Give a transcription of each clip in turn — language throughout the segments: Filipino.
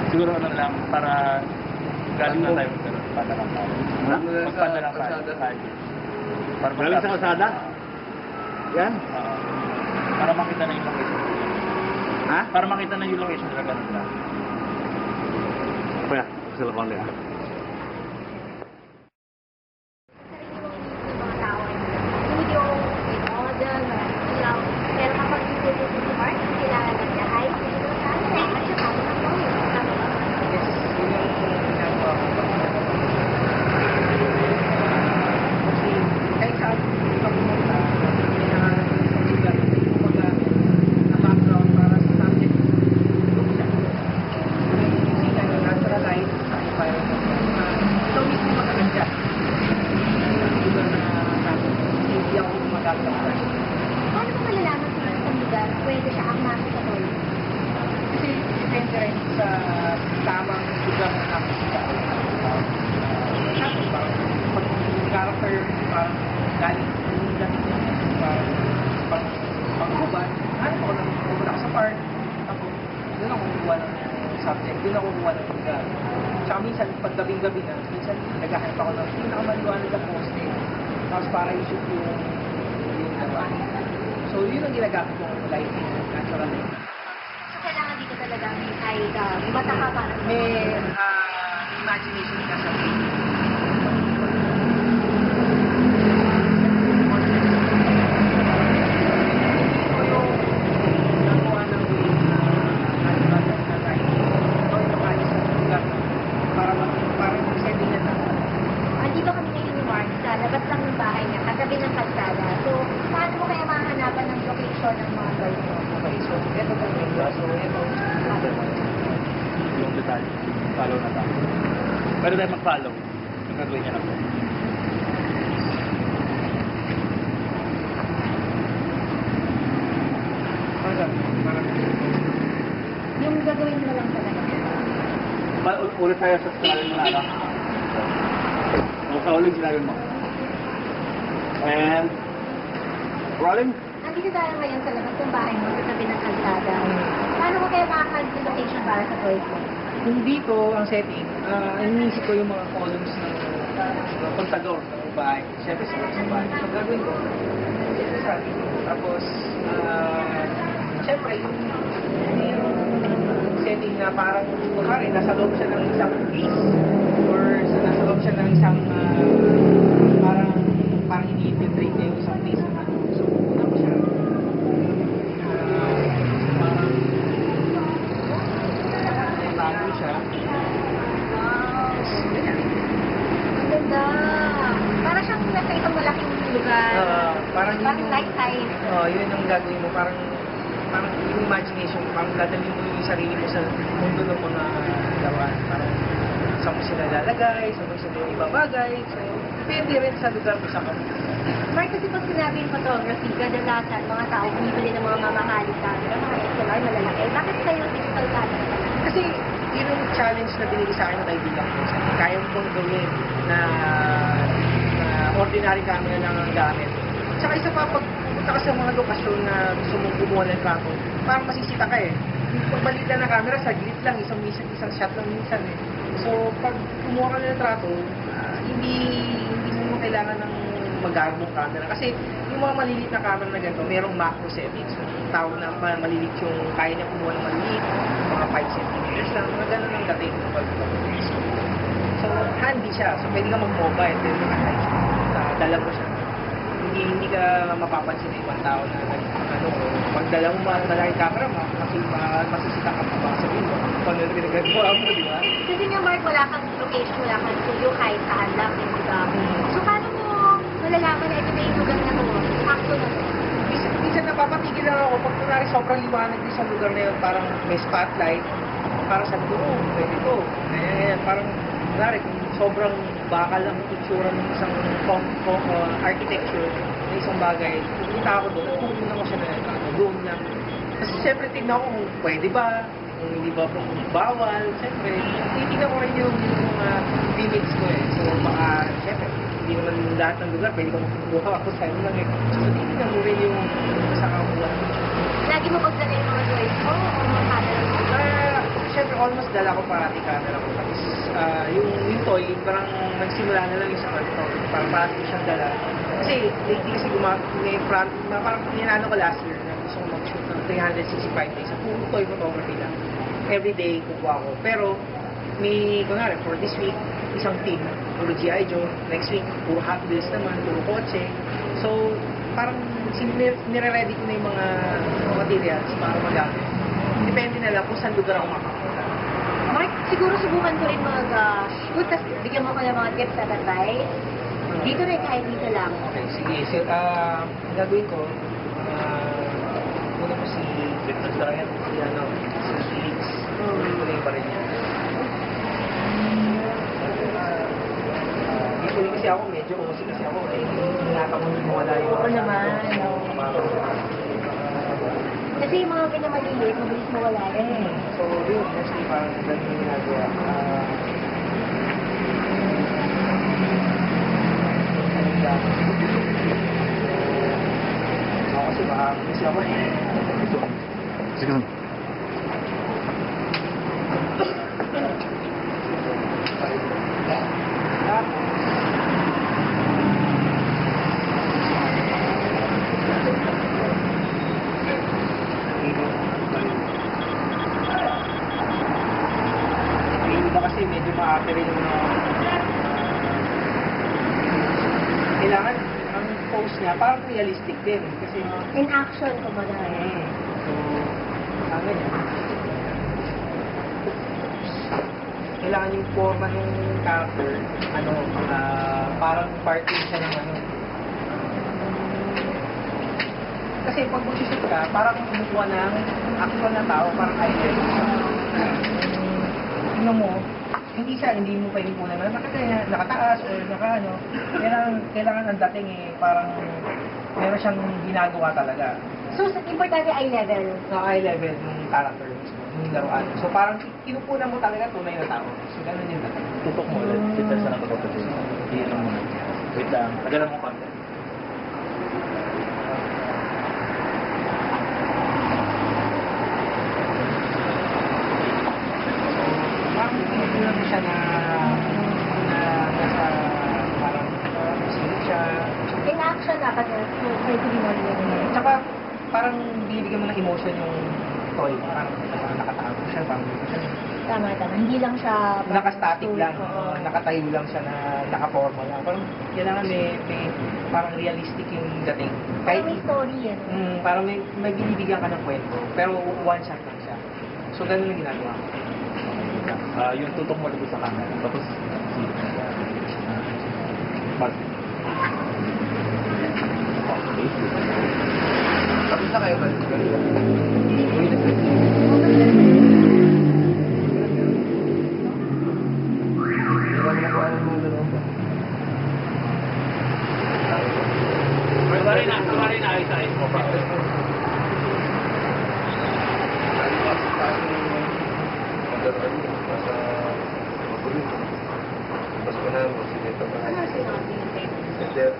Siguro ano lang, para galing na tayo magpadalang tayo. Magpadalang tayo. Galing sa kalsada? Yan? Para makita na yung location. Ha? Para makita na yung location na ganun lang. Kaya, sila ko nila. Doon ako kumuha ng lugar. Tsaka minsan, pag gabing-gabi na, minsan naghahanap ako ng pinakamaliwanag na poste. Tapos para i-shoot yung lawan. So, yun ang ginagamit kong lighting, natural lighting. So, kailangan dito talaga may kahit mata ka para may imagination ka sa video. Yung detalye, follow na tayo. Pwede tayo mag-follow. Yung gagawin niya na po. Yung gagawin mo lang talaga. Ulit tayo sa sinabi mo na. Sa ulit sinabi mo. And rolling. Nandito tayo ngayon sa labas ng bahay mo, sa tabi ng kalsada. Paano mo kaya makakalit yung location para sa toys mo? Kung dito ang setting, iniisip ko yung mga columns ng pagtagor ng bahay. Siyempre sa bahay. So gagawin ko, sa akin. Tapos, siyempre, yung setting na parang, kunwari, nasa loob siya ng isang piece or nasa loob siya ng isang parang ini-infiltrate niya yung isang piece na ano. So, una ko siya. Bago siya. Ang ganda. Para siyang nasa isang malaking lugar. Parang light size. Yun yung gagawin mo. Parang yung imagination, parang dadalhin mo yung sarili mo sa mundo ng mga lawan. Parang saan mo sila lalagay, saan mo sila ibabagay. So, depende rin sa lugar mo sa kamay. Mark, kasi pag sinabing photography, kadalasan mga tao bumibili ng mga mamahaling camera, mga SLR, malalaki. Bakit sa'yo digital camera? Kasi yun yung challenge na binigay sa akin ng kaibigan ko. Kaya mo kong gawin na ordinary camera lang ang gamit. Tsaka isa pa, pag pupunta ka sa mga lokasyon na gusto mong kumuha ng trato, parang masisita ka eh. Pag maliit lang na camera, saglit lang, isang shot lang minsan eh. So, pag kumuha ka ng trato, hindi mo kailangan ng magagong camera. Kasi yung mga maliliit na camera na ganito, merong macro settings. So, tawag na maliliit yung kaya niya kumuha ng maliliit, mga 5 cm lang, mga ganun ang dating ng pag-focus. So, handy siya. So, pwede ka mag-mobile, pwede ka naka-light. Dala mo siya. Hindi ka mapapansin ng ibang tao na pag dala mo malaking camera, masisita ka pa ba sa video. Kung ano pinagagawa mo, di ba? Kasi nga, Mark, wala kang location, wala kang studio, kahit saan lang, di ba? So, paano mo malalaman na ito na yung lugar na to? Sakto na to? Minsan napapatigil lang ako pag kunwari sobrang liwanag din sa lugar na yun, parang may spotlight, para sabi ko, pwede to. Parang, kunwari, kung sobrang bakal ang itsura ng isang architecture na isang bagay, pupunta ako doon, pupunta ko siya na doon lang. Kasi siyempre tignan ko kung pwede ba, kung hindi ba kung bawal, siyempre, titignan ko rin yung limits ko eh. So baka, siyempre, hindi naman lahat ng lugar, pwede ko makukuha ako sa inyo lang eh. So titignan mo rin yung sa kakuha. Lagi mo pagdala yung mga toys mo o mga camera mo? Siyempre, almost dala ko parati camera ko. Tapos yung toy, parang nagsimula na lang yung sa kanto. Parang parati ko siyang dala. Kasi lately kasi parang ninano ko last year na gusto ko mag-shoot ng 365 days. Puro toy photography lang. Every day kukuha ko. Pero may, kunwari, for this week, isang team, puro G.I. Joe. Next week, puro Hot Wheels naman, puro kotse. So, parang nire-ready ko na yung mga materials para magamit. Depende na lang kung saan lugar ako makapunta. Mark, siguro subukan ko rin mag-shoot, tapos bigyan mo ko ng mga tips at advice. Dito rin, kahit dito lang. Okay, sige. So, ang gagawin ko, una ko si Felix. Ulit ko na yung baril niya. Usually kasi ako, medyo kasi ako, hinatakot mo wala yung... Oo naman. Kasi yung mga ganyan maliliit, mabilis mawala eh. So, yun, mostly parang ganun yung ginagawa. Ako kasi baka kasi ako eh. Sige lang. Kasi medyo maate rin yung kailangan ang pose niya parang realistic din kasi In action, kumbaga. so ganyan kailangan yung forma ng character parang part din siya ng kasi pag mag-shoot ka parang kumukuha ng actual na tao parang idol mo, hindi mo pwedeng kunan na nakataas o kailangan ang dating parang meron siyang ginagawa talaga. So, importante eye level. Eye level ng character mismo, ng laruan. So, parang kinukunan mo talaga tunay na tao. So, ganun yung dating. Tutok mo ulit. Kita sa nakatutok. Hindi lang muna. Wait lang. Tagalan mo konti. Kinukunan mo siya na nasa parang masilip siya. In action dapat na. Pwede rin mo rin. Tsaka parang binibigyan mo ng emotion yung toy. Parang nakatago siya. Parang Tama. Hindi lang siya... naka-static lang. Nakatayo lang siya na naka-forma lang. Parang kailangan may parang realistic yung dating. Parang may story yan. Parang may binibigyan ka ng kwento. Pero one shot lang siya. So, ganun yung ginagawa ko. Yung tutok mo dito sa camera. Tapos, silip na siya. Tapos na kayo ba? Kumari na ayos-ayos mo pa. Ano sinabi yung tape?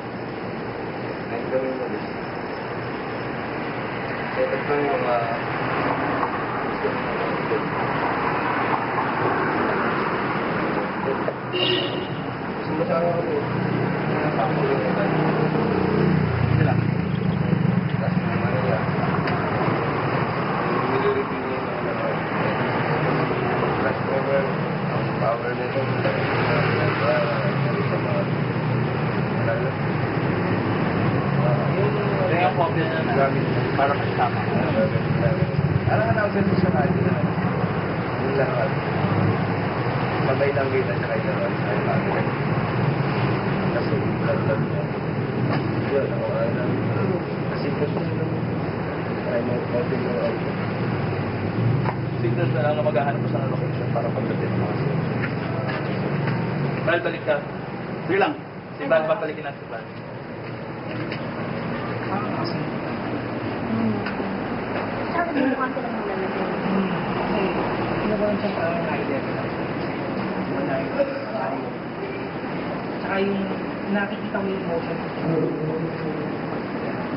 Yung copy na para masama. Alam na ako sa kanya na yung lahat. Sabay lang kita siya kayo naman sa kanya. Kasi lag-lag niya. Yun, ako alam. Kasi gusto nyo ay may copy yung auto. Signal na lang na maghahanap mo sa location para pagdating ng mga sales. Val, balik ka. Sige lang. Si Val, babalikin natin si Val. Kasi Sabi mo kung sila muna na din. kasi kinukunan siya parang eye level. Wala yung tayo. Tsaka yung nakikita mo yung emotion.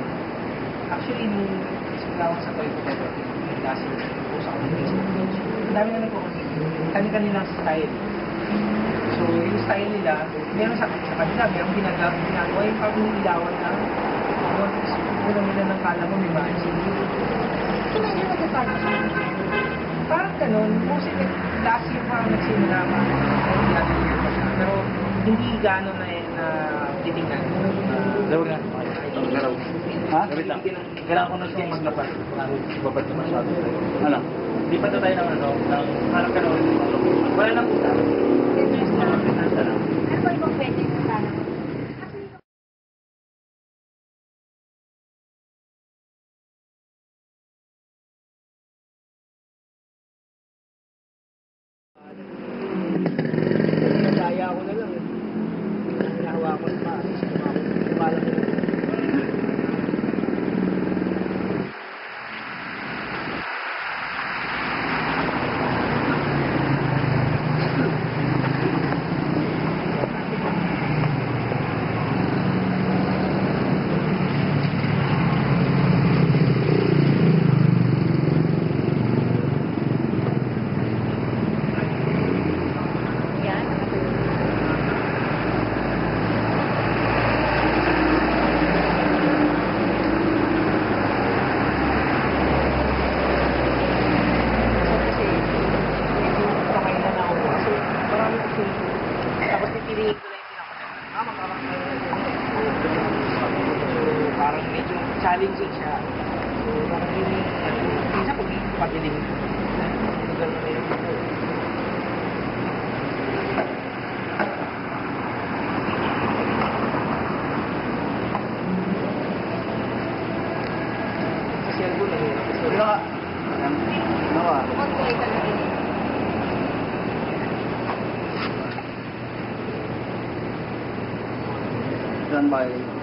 Actually, nung simula ako sa toy photography, last year, post ako ng Facebook page. dami na nagko-continue. Kani-kanilang style. So, yung style nila, meron sa kanila, meron ginagawa yung parang ilawan lang. Unang nila ng kala mo, may magic. Imagine mo sa Parang ganun, kasi last year parang nagsimula pa. The other year pa siya. Pero hindi gano'n na titingnan. Laro nga. Laro. Ha? Laro lang. Kailangan ko ng games na pa. Babad na masyado. Ano? Hindi pa tayo ng ano, ng harap ka naman. Wala lang po tayo. Ano ba ibang pwede mo sana? Nagaya ko na lang eh. Hinahawa ko na pa. Kumala ko na. Parang medyo challenging siya. So, parang yung minsan kung pabiling lugar na meron dito. Sa cellphone na yun. Wala ka. Wala ka. Bukod ko ito na rin. Done by